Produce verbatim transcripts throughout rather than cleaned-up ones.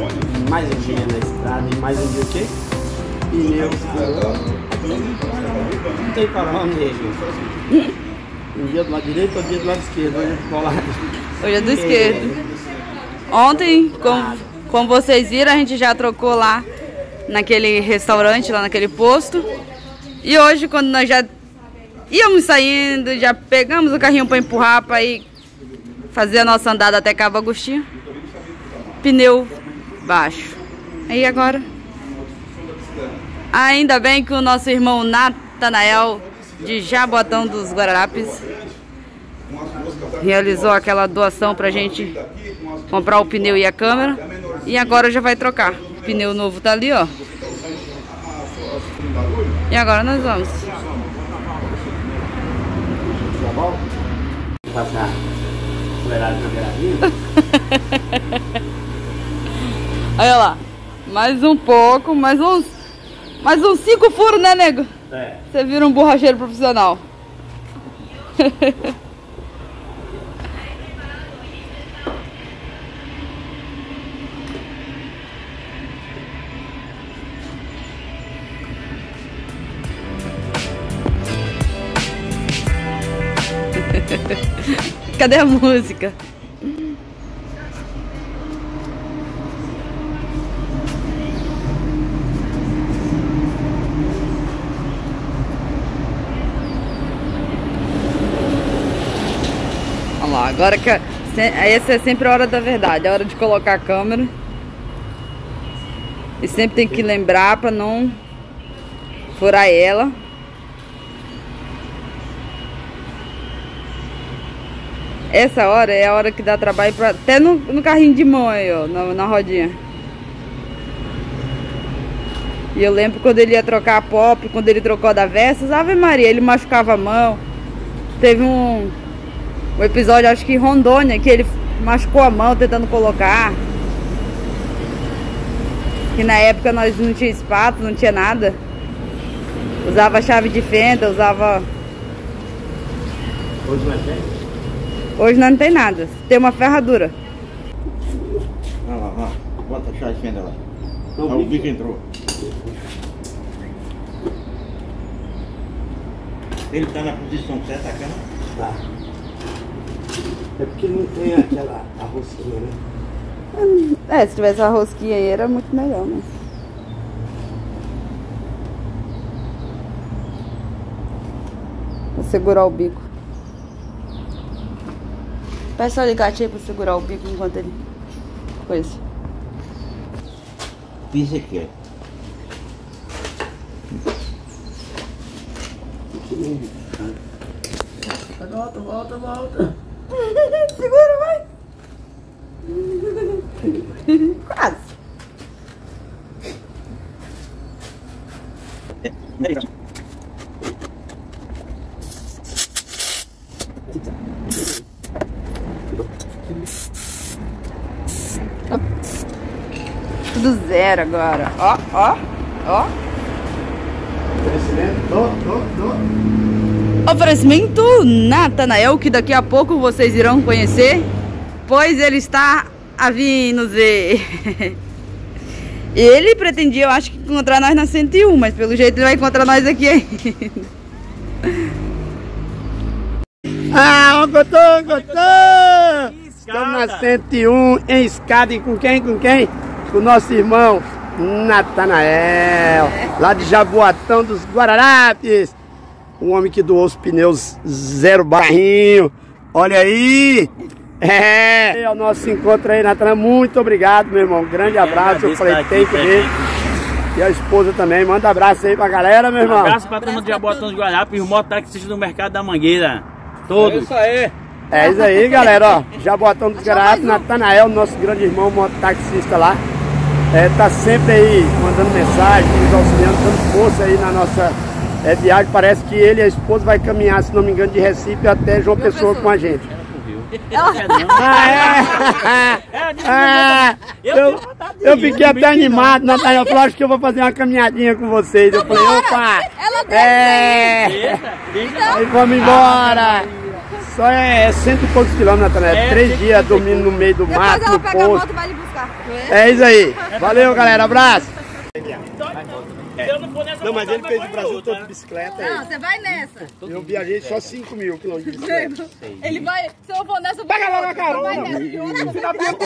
mais um dia na estrada e mais um dia o quê? Pneu furou. Não tem para onde, gente. Um dia do lado direito, outro dia do lado esquerdo. Hoje é do lado. Hoje é do esquerdo. Ontem, como, como vocês viram, a gente já trocou lá naquele restaurante, lá naquele posto. E hoje, quando nós já íamos saindo, já pegamos o carrinho para empurrar, para ir fazer a nossa andada até Cabo Agostinho. Pneu baixo. Aí agora, ainda bem que o nosso irmão Natanael, de Jaboatão dos Guararapes, realizou aquela doação pra gente comprar o pneu e a câmera. E agora já vai trocar. O pneu novo tá ali, ó. E agora nós vamos. Passar o horário na beiradinha. Olha lá. Mais um pouco, mais uns. Mais uns cinco furos, né, nego? É. Você vira um borracheiro profissional. Cadê a música? Vamos lá, agora que essa é sempre a hora da verdade, a hora de colocar a câmera. E sempre tem que lembrar para não furar ela. Essa hora é a hora que dá trabalho pra, até no, no carrinho de mão aí, ó, na, na rodinha. E eu lembro quando ele ia trocar a pop, quando ele trocou a da Versys, Ave Maria, ele machucava a mão. Teve um, um episódio, acho que em Rondônia, que ele machucou a mão tentando colocar. Que na época nós não tinha espátula, não tinha nada. Usava chave de fenda, usava... Hoje não é gente? Hoje não tem nada, tem uma ferradura. Olha lá, lá. Bota a chave de fenda lá. Olha o bico entrou. Ele tá na posição certa, a câmera? Tá. É porque não tem aquela a rosquinha, né? É, se tivesse a rosquinha aí era muito melhor, né? Vou segurar o bico. Peça o alicate aí pra segurar o bico enquanto ele... Coisa. Isso aqui, é. Volta, volta, volta. Segura, vai. Quase. Tudo zero agora. Ó, ó, ó. Oferecimento, tô, tô, tô. Oferecimento Natanael, que daqui a pouco vocês irão conhecer, pois ele está a vir nos ver. Ele pretendia, eu acho que encontrar nós na cento e um, mas pelo jeito ele vai encontrar nós aqui ainda. Ah, gostou, gostou! Estamos na cento e um, em escada, e com quem, com quem? Com o nosso irmão Natanael, lá de Jaboatão dos Guararapes. Um homem que doou os pneus zero barrinho. Olha aí! É, é o nosso encontro aí, Natanael. Muito obrigado, meu irmão. Grande abraço. Eu falei, tem que ver. E a esposa também. Manda abraço aí pra galera, meu irmão. Um abraço pra turma de Jaboatão dos Guararapes e os mototaxistas do Mercado da Mangueira. Todos. É isso aí. É isso aí, galera. Ó, Jaboatão dos Guararapes, Natanael, nosso grande irmão mototaxista lá. É, tá sempre aí mandando mensagem, nos auxiliando, dando força aí na nossa é, viagem. Parece que ele e a esposa vai caminhar, se não me engano, de Recife até João Pessoa com a gente. Ah, é? Ah, eu, eu fiquei até animado, Natanael falou, acho que eu vou fazer uma caminhadinha com vocês. Eu falei, opa! É! Aí vamos embora! Só é cento e poucos quilômetros, Natanael. Três dias dormindo no meio do mato, no poço. É isso aí. Valeu, galera. Abraço. Eu não vou nessa Não, mas moto, ele fez vai o Brasil outra. todo de bicicleta. Não, você vai nessa. Eu viajei só cinco mil quilômetros de bicicleta. Ele vai, se eu for nessa, eu vou Paga lá na vai carona. nessa.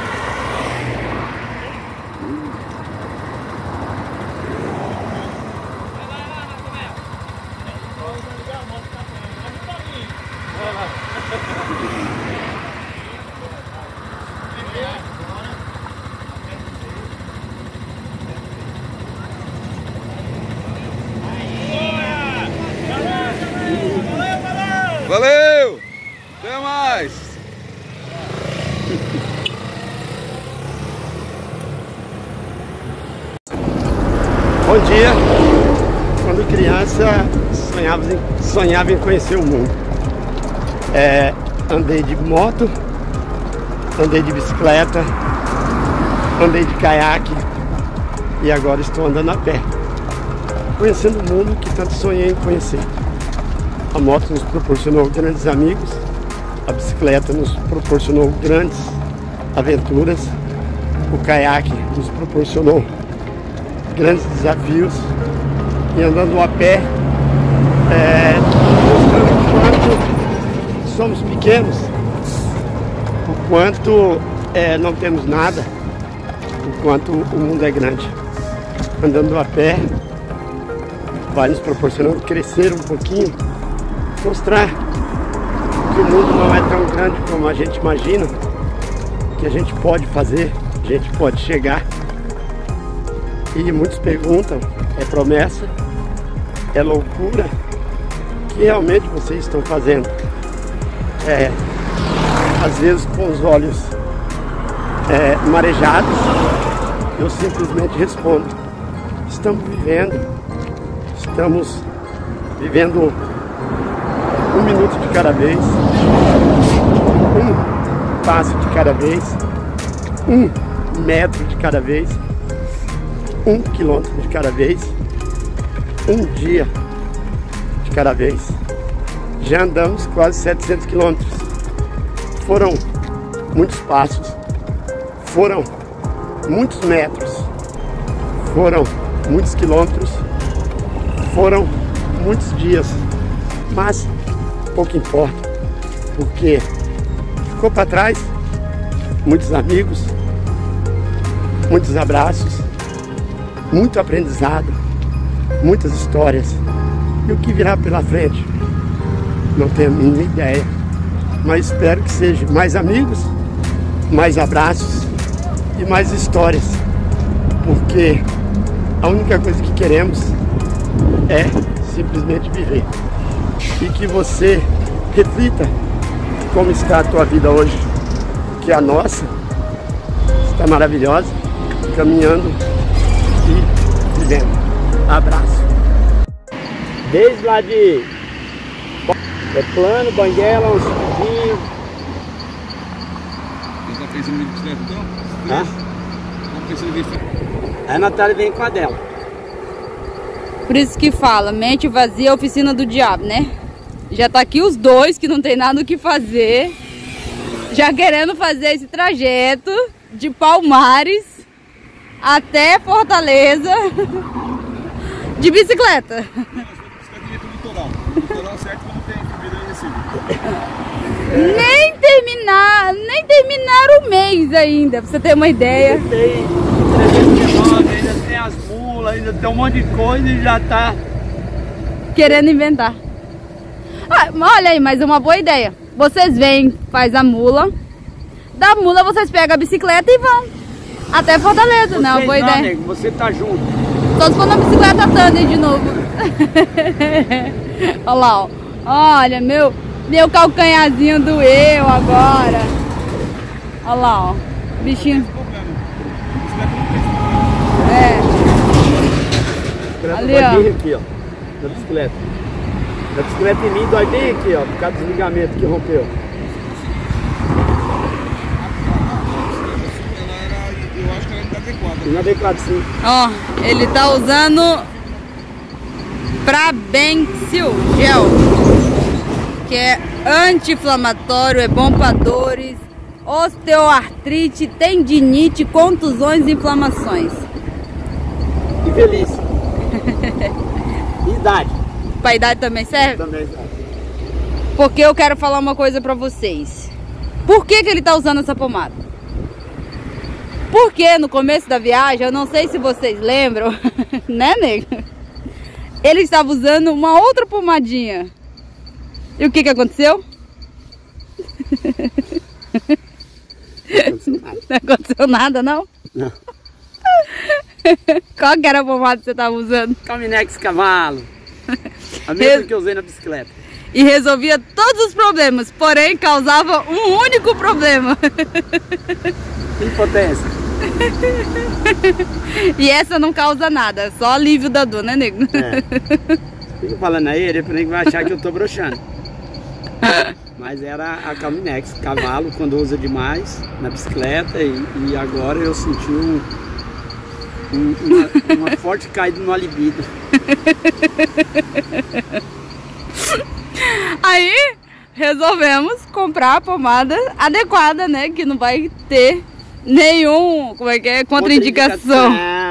Valeu! Até mais! Bom dia. Quando criança, sonhava em, sonhava em conhecer o mundo. É, andei de moto, andei de bicicleta, andei de caiaque e agora estou andando a pé, conhecendo o mundo que tanto sonhei em conhecer. A moto nos proporcionou grandes amigos, a bicicleta nos proporcionou grandes aventuras, o caiaque nos proporcionou grandes desafios e andando a pé, é, mostrando o quanto somos pequenos, o quanto é, não temos nada, o quanto o mundo é grande. Andando a pé vai nos proporcionando crescer um pouquinho, mostrar que o mundo não é tão grande como a gente imagina, que a gente pode fazer, a gente pode chegar. E muitos perguntam, é promessa, é loucura? O que realmente vocês estão fazendo? É, às vezes com os olhos é, marejados, eu simplesmente respondo, estamos vivendo, estamos vivendo um minuto de cada vez, um passo de cada vez, um metro de cada vez, um quilômetro de cada vez, um dia de cada vez. Já andamos quase setecentos quilômetros. Foram muitos passos, foram muitos metros, foram muitos quilômetros, foram muitos dias, mas pouco importa, porque ficou para trás muitos amigos, muitos abraços, muito aprendizado, muitas histórias. E o que virá pela frente? Não tenho a mínima ideia, mas espero que seja mais amigos, mais abraços e mais histórias, porque a única coisa que queremos é simplesmente viver. E que você reflita como está a tua vida hoje, que a nossa está maravilhosa, caminhando e vivendo. Abraço. Desde lá de é Plano, Banguela, um subidinho. Você tá pensando em bicicleta então? Hã? Tá pensando em bicicleta? Aí a Natália vem com a dela. Por isso que fala, mente vazia, oficina do diabo, né? Já tá aqui os dois que não tem nada o que fazer, já querendo fazer esse trajeto de Palmares até Fortaleza de bicicleta. Bicicleta do litoral. Litoral certo quando tem subida e descida. Nem terminar, nem terminar o mês ainda, pra você ter uma ideia. Tem trezentos e dezenove, ainda tem as mulas, ainda tem um monte de coisa e já tá Querendo inventar. Ah, olha aí, mas uma boa ideia. Vocês vêm, faz a mula. Da mula vocês pegam a bicicleta e vão até Fortaleza, não é uma boa não, ideia. nego, você tá junto. Só se for na bicicleta Thunder de novo. Olha lá, ó. Olha, meu, meu calcanhazinho doeu agora. Olha lá, ó. Bichinho. É. Ali, Dói ó. bem aqui, ó. Da bicicleta. Da bicicleta em mim dói bem aqui, ó. Por causa do desligamento que rompeu. Eu acho que ela ainda é adequada. Na D quatro, sim. Ó, ele tá usando Prabencil Gel, que é anti-inflamatório, é bom para dores, osteoartrite, tendinite, contusões e inflamações. E velhice. Idade. Pra idade também serve? Também serve. Porque eu quero falar uma coisa pra vocês. Por que que ele tá usando essa pomada? Porque no começo da viagem, eu não sei se vocês lembram, né, nego? Ele estava usando uma outra pomadinha. E o que que aconteceu? Não aconteceu nada. Não aconteceu nada, não? Não. Qual que era a pomada que você estava usando? Caminex Cavalo. A mesma que eu usei na bicicleta. E resolvia todos os problemas, porém causava um único problema. Impotência. E essa não causa nada, só alívio da dor, né, nego? É. Fico falando aí, ele vai achar que eu tô broxando. Mas era a Caminex Cavalo, quando usa demais na bicicleta. E, e agora eu senti um, um, uma, uma forte caída no libido. Aí resolvemos comprar a pomada adequada, né? Que não vai ter nenhum, como é que é, contraindicação.